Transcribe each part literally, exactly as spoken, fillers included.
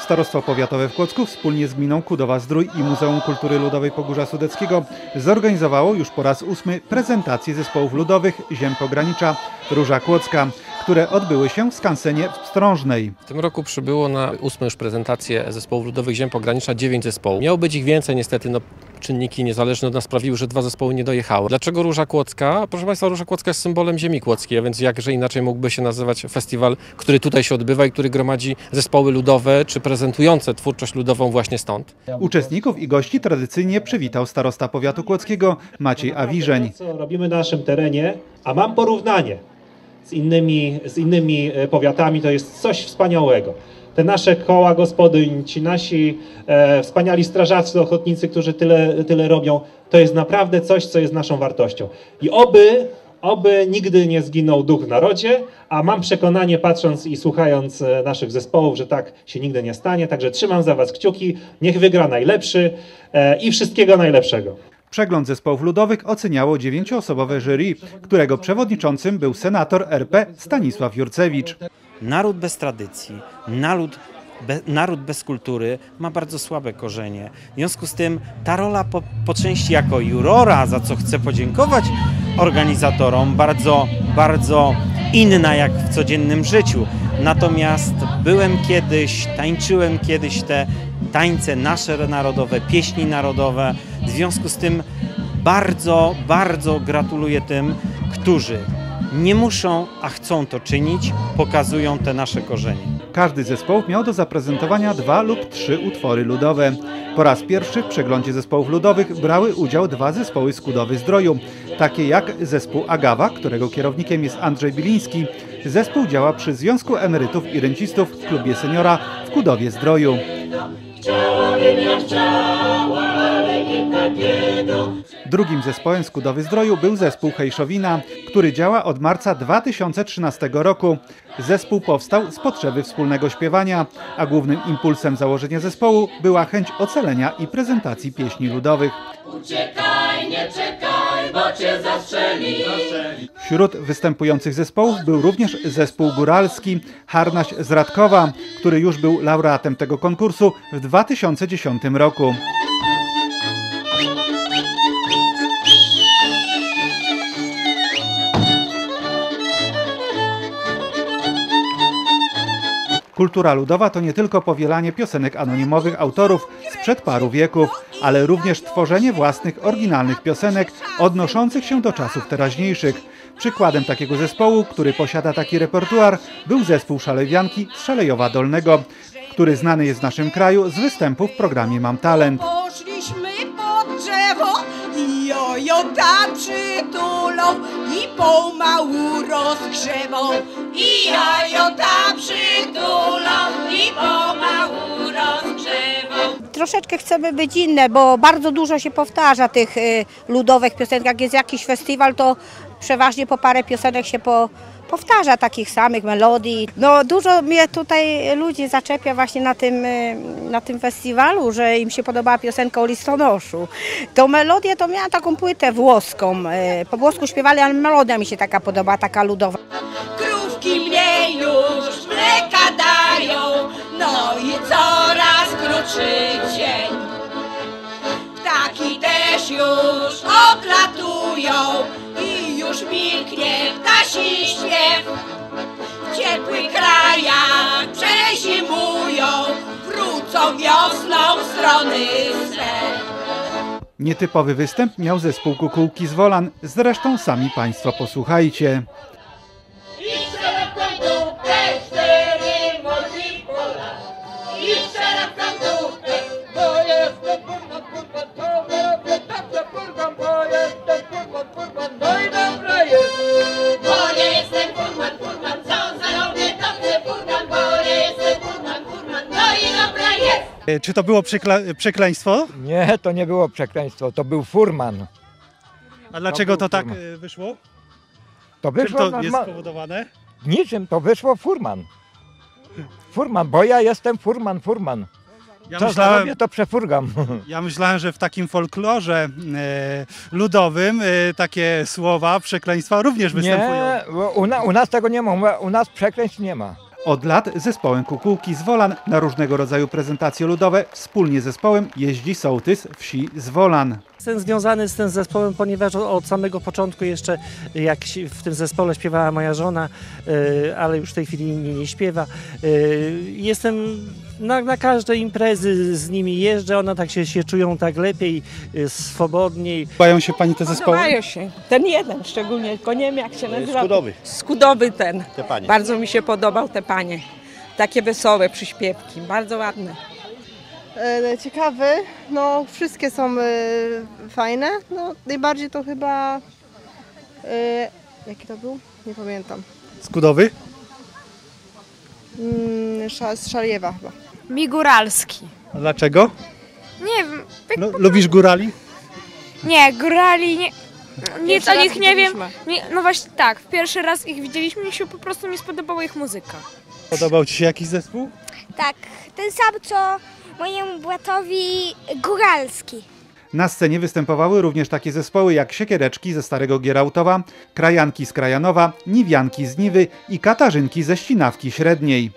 Starostwo Powiatowe w Kłodzku wspólnie z gminą Kudowa-Zdrój i Muzeum Kultury Ludowej Pogórza Sudeckiego zorganizowało już po raz ósmy prezentację zespołów ludowych ziem pogranicza Róża Kłodzka, które odbyły się w skansenie w Pstrążnej. W tym roku przybyło na ósmą już prezentację zespołów ludowych ziem pogranicza dziewięć zespołów. Miało być ich więcej, niestety no, czynniki niezależne od nas sprawiły, że dwa zespoły nie dojechały. Dlaczego Róża Kłodzka? Proszę Państwa, Róża Kłodzka jest symbolem ziemi kłodzkiej, a więc jakże inaczej mógłby się nazywać festiwal, który tutaj się odbywa i który gromadzi zespoły ludowe czy prezentujące twórczość ludową właśnie stąd. Uczestników i gości tradycyjnie przywitał starosta powiatu kłodzkiego Maciej Awiżeń. Co robimy na naszym terenie, a mam porównanie z innymi, z innymi powiatami, to jest coś wspaniałego. Te nasze koła gospodyń, ci nasi e, wspaniali strażacy, ochotnicy, którzy tyle, tyle robią, to jest naprawdę coś, co jest naszą wartością. I oby, oby nigdy nie zginął duch w narodzie, a mam przekonanie, patrząc i słuchając naszych zespołów, że tak się nigdy nie stanie. Także trzymam za Was kciuki, niech wygra najlepszy e, i wszystkiego najlepszego. Przegląd zespołów ludowych oceniało dziewięcioosobowe jury, którego przewodniczącym był senator R P Stanisław Jurcewicz. Naród bez tradycji, naród, be, naród bez kultury ma bardzo słabe korzenie. W związku z tym ta rola po, po części jako jurora, za co chcę podziękować organizatorom, bardzo, bardzo inna jak w codziennym życiu. Natomiast byłem kiedyś, tańczyłem kiedyś te tańce nasze narodowe, pieśni narodowe. W związku z tym bardzo, bardzo gratuluję tym, którzy nie muszą, a chcą to czynić, pokazują te nasze korzenie. Każdy z zespołów miał do zaprezentowania dwa lub trzy utwory ludowe. Po raz pierwszy w przeglądzie zespołów ludowych brały udział dwa zespoły z Kudowy-Zdroju, takie jak zespół Agawa, którego kierownikiem jest Andrzej Biliński. Zespół działa przy Związku Emerytów i Rencistów w klubie seniora w Kudowie-Zdroju. Drugim zespołem z Kudowy-Zdroju był zespół Hejszowina, który działa od marca dwa tysiące trzynastego roku. Zespół powstał z potrzeby wspólnego śpiewania, a głównym impulsem założenia zespołu była chęć ocalenia i prezentacji pieśni ludowych. Uciekaj, nie czekaj, bo cię zastrzeli. Wśród występujących zespołów był również zespół góralski Harnaś z Radkowa, który już był laureatem tego konkursu w dwa tysiące dziesiątym roku. Kultura ludowa to nie tylko powielanie piosenek anonimowych autorów sprzed paru wieków, ale również tworzenie własnych, oryginalnych piosenek odnoszących się do czasów teraźniejszych. Przykładem takiego zespołu, który posiada taki repertuar, był zespół Szalewianki z Szalejowa Dolnego, który znany jest w naszym kraju z występu w programie Mam Talent. Poszliśmy pod drzewo i jojota przytulą i pomału rozgrzewą. I jojota przytulą i pomału rozgrzewą. Troszeczkę chcemy być inne, bo bardzo dużo się powtarza tych y, ludowych piosenek. Jak jest jakiś festiwal, to przeważnie po parę piosenek się po, powtarza takich samych melodii. No dużo mnie tutaj ludzi zaczepia właśnie na tym, y, na tym festiwalu, że im się podobała piosenka o listonoszu. Tą melodię to miałam taką płytę włoską. Y, po włosku śpiewali, ale melodia mi się taka podoba, taka ludowa. Krówki mniej już mleka dają, no i coraz krótszy dzień. Ptaki też już oklatują i już milknie ptasi śpiew. W ciepłych krajach przezimują, wrócą wiosną w strony swe. Nietypowy występ miał zespół Kukułki z Wolan, zresztą sami Państwo posłuchajcie. Czy to było przekle przekleństwo? Nie, to nie było przekleństwo, to był furman. A dlaczego to, to tak furman. wyszło? To wyszło Czym to jest spowodowane? Niczym, to wyszło furman. Furman, bo ja jestem furman, furman. Ja Co myślałem, zrobię, to przefurgam. ja myślałem, że w takim folklorze e, ludowym e, takie słowa, przekleństwa również występują. Nie, u, na, u nas tego nie ma, u nas przekleństw nie ma. Od lat zespołem Kukułki z Wolan na różnego rodzaju prezentacje ludowe wspólnie z zespołem jeździ sołtys wsi Zwolan. Jestem związany z tym zespołem, ponieważ od samego początku jeszcze, jak w tym zespole śpiewała moja żona, ale już w tej chwili nie, nie śpiewa. Jestem na, na każde imprezy z nimi jeżdżę, one tak się, się czują tak lepiej, swobodniej. Podobają się pani te zespoły? Podobają się. Ten jeden szczególnie, tylko nie wiem jak się nazywa. Skudowy. Skudowy ten. Te panie. Bardzo mi się podobał te panie. Takie wesołe przyśpiewki, bardzo ładne. Ciekawy, no wszystkie są y, fajne, no najbardziej to chyba, y, jaki to był? Nie pamiętam. Skudowy? Mm, Sza, z Szaliewa chyba. Mi góralski. A dlaczego? Nie wiem. No, lubisz górali? Nie, górali, nie, nic Pierwszy o raz nich nie wiem. widzieliśmy. Nie, no właśnie tak, pierwszy raz ich widzieliśmy i się po prostu mi spodobała ich muzyka. Podobał ci się jakiś zespół? Tak, ten sam co mojemu bratowi góralski. Na scenie występowały również takie zespoły jak Siekiereczki ze Starego Gierałtowa, Krajanki z Krajanowa, Niwianki z Niwy i Katarzynki ze Ścinawki Średniej.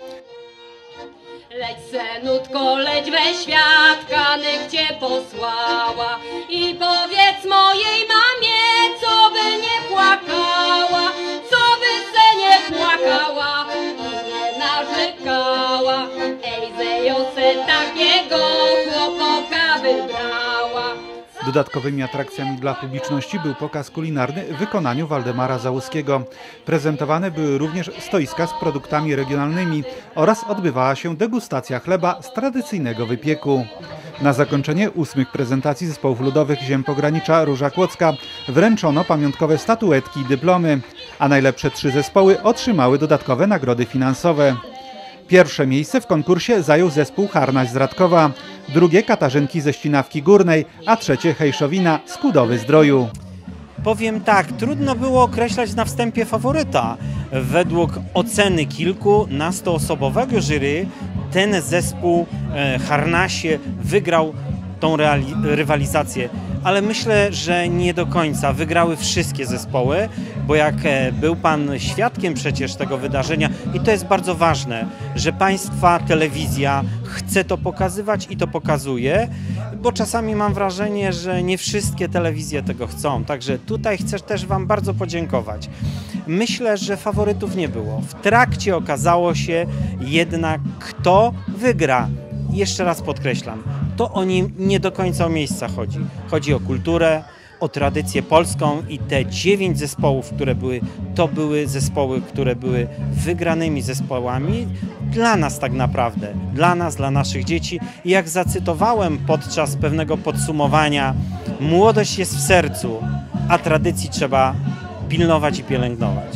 Leć senutko, leć we świat, Kanyk cię posłała i powiedz mojej mamie, co by nie płakała, co by se nie płakała i nie narzekała. Ej, zejose takiego chłopaka wybrała. Dodatkowymi atrakcjami dla publiczności był pokaz kulinarny w wykonaniu Waldemara Załuskiego. Prezentowane były również stoiska z produktami regionalnymi oraz odbywała się degustacja chleba z tradycyjnego wypieku. Na zakończenie ósmych prezentacji zespołów ludowych ziem pogranicza Róża Kłodzka wręczono pamiątkowe statuetki i dyplomy, a najlepsze trzy zespoły otrzymały dodatkowe nagrody finansowe. Pierwsze miejsce w konkursie zajął zespół Harnaś z Radkowa, drugie Katarzynki ze Ścinawki Górnej, a trzecie Hejszowina Skudowy Zdroju. Powiem tak, trudno było określać na wstępie faworyta. Według oceny kilku nastoosobowego jury ten zespół e, Harnasie wygrał tą rywalizację, ale myślę, że nie do końca. Wygrały wszystkie zespoły, bo jak był Pan świadkiem przecież tego wydarzenia i to jest bardzo ważne, że Państwa telewizja chce to pokazywać i to pokazuje, bo czasami mam wrażenie, że nie wszystkie telewizje tego chcą, także tutaj chcę też Wam bardzo podziękować. Myślę, że faworytów nie było. W trakcie okazało się jednak, kto wygra. Jeszcze raz podkreślam, to o nim nie do końca o miejsca chodzi. Chodzi o kulturę, o tradycję polską i te dziewięć zespołów, które były, to były zespoły, które były wygranymi zespołami dla nas tak naprawdę, dla nas, dla naszych dzieci. I jak zacytowałem podczas pewnego podsumowania, młodość jest w sercu, a tradycji trzeba pilnować i pielęgnować.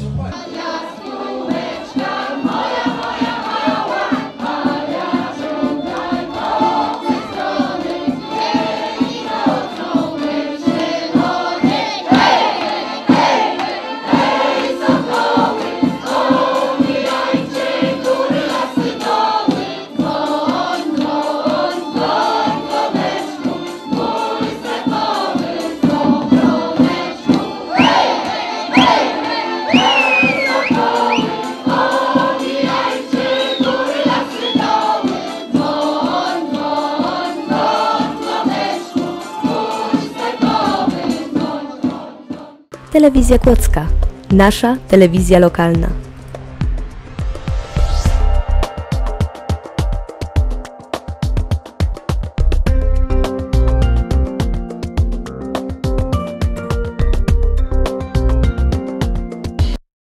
Telewizja Kłodzka, nasza telewizja lokalna.